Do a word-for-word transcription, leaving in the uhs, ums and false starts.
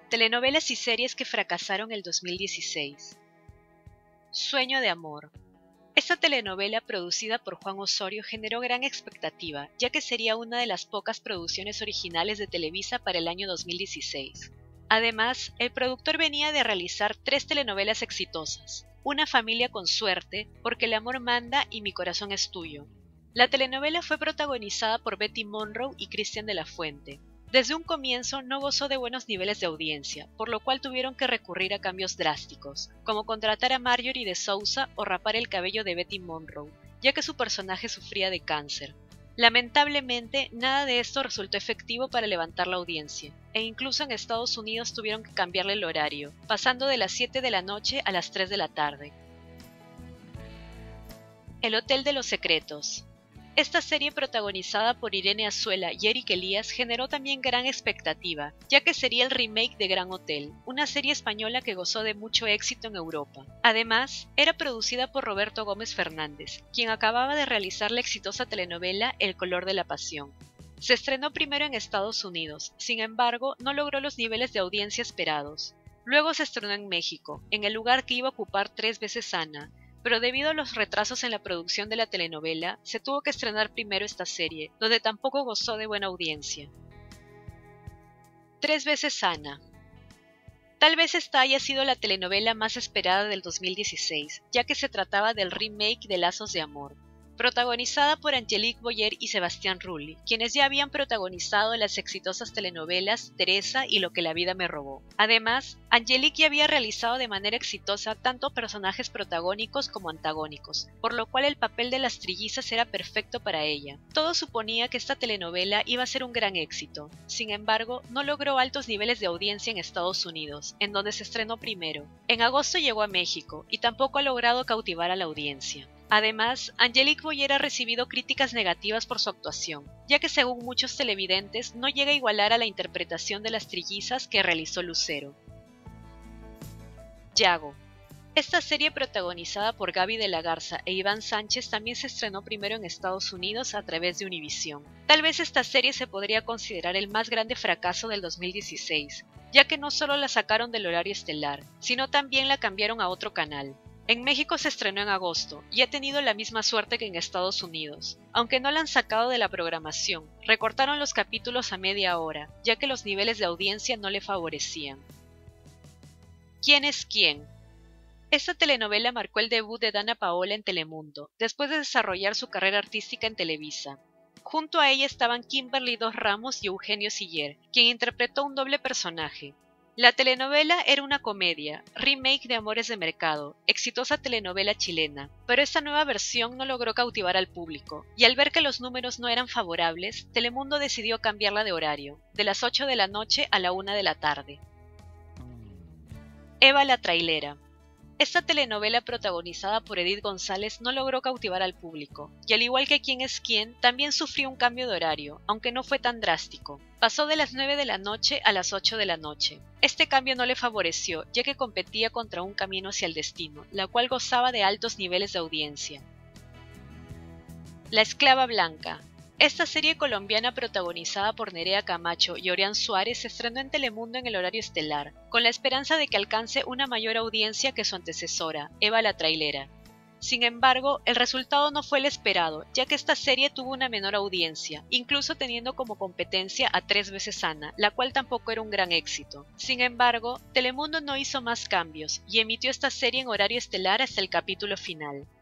Telenovelas y series que fracasaron el dos mil dieciséis. Sueño de amor. Esta telenovela, producida por Juan Osorio, generó gran expectativa, ya que sería una de las pocas producciones originales de Televisa para el año dos mil dieciséis. Además, el productor venía de realizar tres telenovelas exitosas: Una familia con suerte, Porque el amor manda y Mi corazón es tuyo. La telenovela fue protagonizada por Betty Monroe y Cristian de la Fuente. Desde un comienzo no gozó de buenos niveles de audiencia, por lo cual tuvieron que recurrir a cambios drásticos, como contratar a Marjorie de Souza o rapar el cabello de Betty Monroe, ya que su personaje sufría de cáncer. Lamentablemente, nada de esto resultó efectivo para levantar la audiencia, e incluso en Estados Unidos tuvieron que cambiarle el horario, pasando de las siete de la noche a las tres de la tarde. El Hotel de los Secretos. Esta serie, protagonizada por Irene Azuela y Eric Elías, generó también gran expectativa, ya que sería el remake de Gran Hotel, una serie española que gozó de mucho éxito en Europa. Además, era producida por Roberto Gómez Fernández, quien acababa de realizar la exitosa telenovela El color de la pasión. Se estrenó primero en Estados Unidos, sin embargo, no logró los niveles de audiencia esperados. Luego se estrenó en México, en el lugar que iba a ocupar Tres veces Ana, pero debido a los retrasos en la producción de la telenovela, se tuvo que estrenar primero esta serie, donde tampoco gozó de buena audiencia. Tres veces Ana. Tal vez esta haya sido la telenovela más esperada del dos mil dieciséis, ya que se trataba del remake de Lazos de Amor, protagonizada por Angelique Boyer y Sebastián Rulli, quienes ya habían protagonizado las exitosas telenovelas Teresa y Lo que la vida me robó. Además, Angelique ya había realizado de manera exitosa tanto personajes protagónicos como antagónicos, por lo cual el papel de las trillizas era perfecto para ella. Todo suponía que esta telenovela iba a ser un gran éxito. Sin embargo, no logró altos niveles de audiencia en Estados Unidos, en donde se estrenó primero. En agosto llegó a México, y tampoco ha logrado cautivar a la audiencia. Además, Angelique Boyer ha recibido críticas negativas por su actuación, ya que según muchos televidentes no llega a igualar a la interpretación de las trillizas que realizó Lucero. Yago. Esta serie, protagonizada por Gaby de la Garza e Iván Sánchez, también se estrenó primero en Estados Unidos a través de Univisión. Tal vez esta serie se podría considerar el más grande fracaso del dos mil dieciséis, ya que no solo la sacaron del horario estelar, sino también la cambiaron a otro canal. En México se estrenó en agosto y ha tenido la misma suerte que en Estados Unidos. Aunque no la han sacado de la programación, recortaron los capítulos a media hora, ya que los niveles de audiencia no le favorecían. ¿Quién es quién? Esta telenovela marcó el debut de Dana Paola en Telemundo, después de desarrollar su carrera artística en Televisa. Junto a ella estaban Kimberly Dos Ramos y Eugenio Siller, quien interpretó un doble personaje. La telenovela era una comedia, remake de Amores de Mercado, exitosa telenovela chilena, pero esta nueva versión no logró cautivar al público, y al ver que los números no eran favorables, Telemundo decidió cambiarla de horario, de las ocho de la noche a la una de la tarde. Eva la trailera. Esta telenovela, protagonizada por Edith González, no logró cautivar al público, y al igual que Quién es quién, también sufrió un cambio de horario, aunque no fue tan drástico. Pasó de las nueve de la noche a las ocho de la noche. Este cambio no le favoreció, ya que competía contra Un camino hacia el destino, la cual gozaba de altos niveles de audiencia. La esclava blanca. Esta serie colombiana, protagonizada por Nerea Camacho y Orián Suárez, se estrenó en Telemundo en el horario estelar, con la esperanza de que alcance una mayor audiencia que su antecesora, Eva la trailera. Sin embargo, el resultado no fue el esperado, ya que esta serie tuvo una menor audiencia, incluso teniendo como competencia a Tres veces Ana, la cual tampoco era un gran éxito. Sin embargo, Telemundo no hizo más cambios y emitió esta serie en horario estelar hasta el capítulo final.